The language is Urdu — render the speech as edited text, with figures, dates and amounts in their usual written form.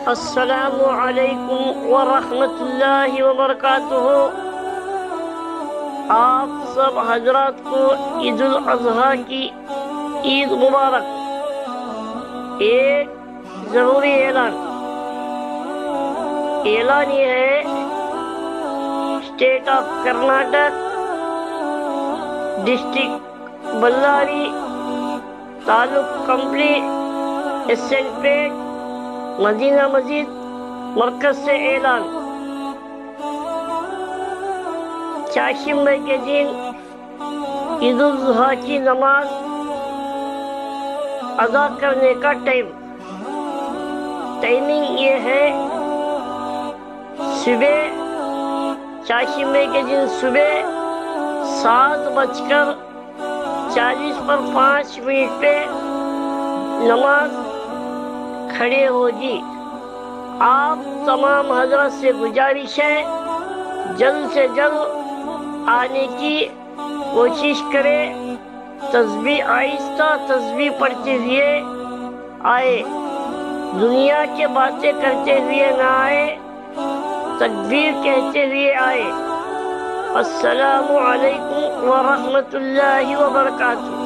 السلام علیکم ورحمۃ اللہ وبرکاتہ۔ آپ سب حضرات کو عید الاضحیٰ کی عید مبارک۔ ایک ضروری اعلان یہ ہے، state of Karnataka, district Ballari, تعلق کمپلی، ایسنٹ پیٹ، مدینہ مسجد مرکز سے اعلان۔ چاشمے کے دن عید الاضحیٰ کی نماز ادا کرنے کا ٹائمنگ یہ ہے، صبح چاشمے کے دن صبح 7:40 پہ نماز کھڑے ہوگی۔ آپ تمام حضرات سے گزارش ہے جلد سے جلد آنے کی کوشش کرے۔ تسبیح آہستہ تسبیح پڑھتے ہوئے آئے، دنیا کے باتیں کرتے ہوئے نہ آئے، تکبیر کہتے ہوئے آئے۔ السلام علیکم ورحمۃ اللہ وبرکاتہ۔